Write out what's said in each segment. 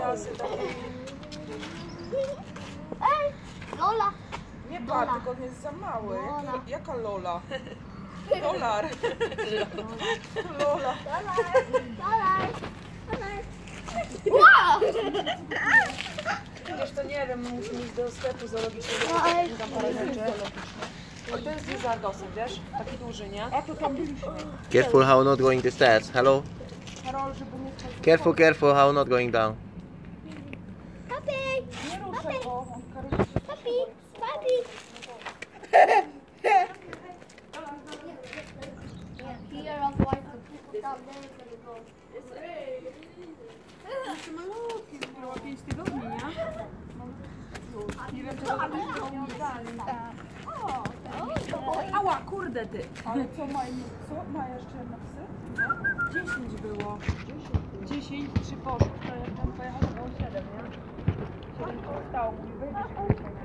ciasy takie. Ej, Lola. Nie patrz, tylko on jest za mały. Jaka Lola? Dolar. Lola. Dolar. Wow! Wiesz, to nie wiem, musimy iść do sklepu zoologicznego. Tam parę rzeczy. O, to jest z Zardosem, wiesz? Taki duży, nie? A to tam byliśmy. Careful how not going the stairs. Hello? Karol, żeby nie wchodził. Careful, careful how not going down. Papi. Nie ruszaj go. Papi. Papi. Fear of white people down there is gonna go. Jeszcze malutki, miała 5 tygodni, nie? Nie wiem, czego tam nie oddali. Ała, kurde ty! Ale co ma jeszcze jedno psy? 10 było. 10, 3 poszły. To jak tam pojechał, to było 7, nie? 7 zostało, mówi wyjdzie się.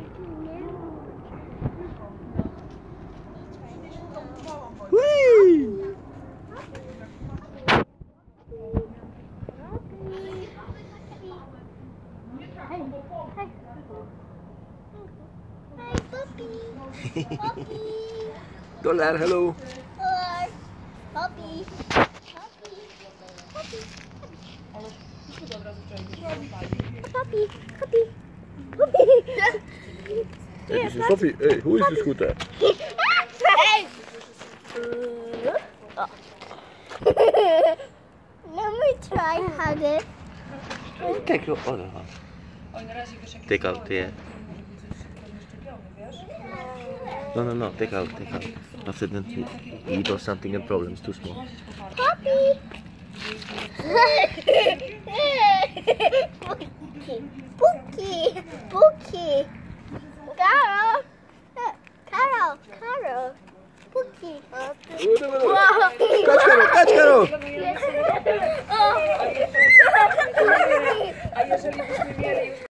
Dolar, hello. Papi. Papi. Hey, this is Sophie. Hey, who is the scooter? Hey. Let me try harder. Take your other hand. Take out here. No, take out. After that you eat or something and problem is too small. Papi. Pookie. Carol. Pookie. Catch Carol!